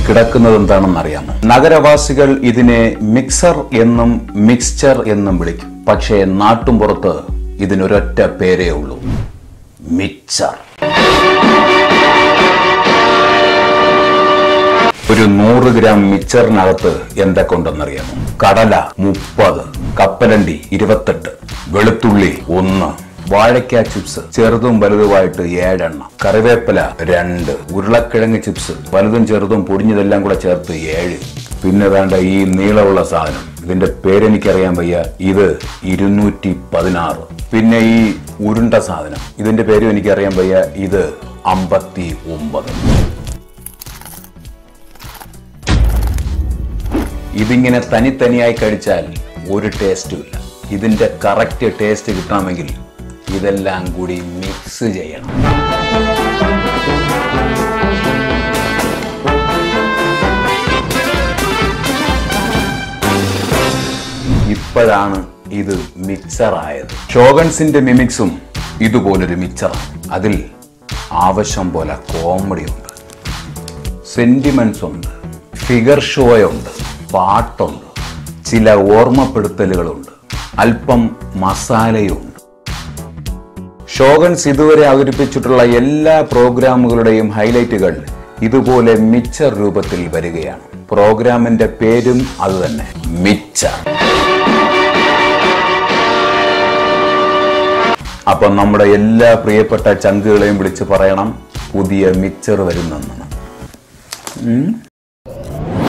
കിടക്കുന്നത് എന്താണെന്ന് അറിയാമോ? നഗരവാസികൾ ഇതിനെ മിക്സർ എന്നും മിക്സ്ചർ എന്നും വിളിക്കും. പക്ഷേ നാട്ടുംപുറത്ത് ഇതിനൊരൊറ്റ പേരേ ഉള്ളൂ, മിക്സർ. ഒരു 100 ഗ്രാം മിക്സറിനകത്ത് എന്തൊക്കെ ഉണ്ടെന്നറിയാമോ? കടല 30, കപ്പലണ്ടി 28, വെളുത്തുള്ളി 1, വാഴയ്ക്ക ചിപ്സ് ചെറുതും വലുതുമായിട്ട് 7 എണ്ണം, കറിവേപ്പില 2, ഉരുളക്കിഴങ്ങ് ചിപ്സ് വലുതും ചെറുതും പൊടിഞ്ഞതെല്ലാം കൂടെ ചേർത്ത് 7. പിന്നെ വേണ്ട ഈ നീളമുള്ള സാധനം, ഇതിന്റെ പേരെനിക്കറിയാൻ വയ്യ, ഇത് 216. പിന്നെ ഈ ഉരുണ്ട സാധനം, ഇതിന്റെ പേരും എനിക്കറിയാൻ വയ്യ, ഇത് 59. ഇതിങ്ങനെ തനിത്തനിയായി കഴിച്ചാൽ ഒരു ടേസ്റ്റും ഇല്ല. ഇതിന്റെ കറക്റ്റ് ടേസ്റ്റ് കിട്ടണമെങ്കിൽ ഇതെല്ലാം കൂടി മിക്സ് ചെയ്യണം. ഇപ്പോഴാണ് ഇത് മിക്സർ ആയത്. ഷോഗൻസിന്റെ മിമിക്സും ഇതുപോലൊരു മിക്സറാണ്. അതിൽ ആവശ്യം പോലെ കോമഡി ഉണ്ട്, സെന്റിമെന്റ്സ് ഉണ്ട്, ഫിഗർ ഷോയുണ്ട്, പാട്ടുണ്ട്, ചില ഓർമ്മപ്പെടുത്തലുകളുണ്ട്, അല്പം മസാലയുണ്ട്. ഷോഗൻസ് ഇതുവരെ അവതരിപ്പിച്ചിട്ടുള്ള എല്ലാ പ്രോഗ്രാമുകളുടെയും ഹൈലൈറ്റുകൾ ഇതുപോലെ മിക്സർ രൂപത്തിൽ വരികയാണ്. പ്രോഗ്രാമിന്റെ പേരും അതുതന്നെ, മിക്സർ. അപ്പം നമ്മുടെ എല്ലാ പ്രിയപ്പെട്ട ചങ്കുകളെയും വിളിച്ച് പറയണം, പുതിയ മിക്സർ വരുന്നെന്ന്.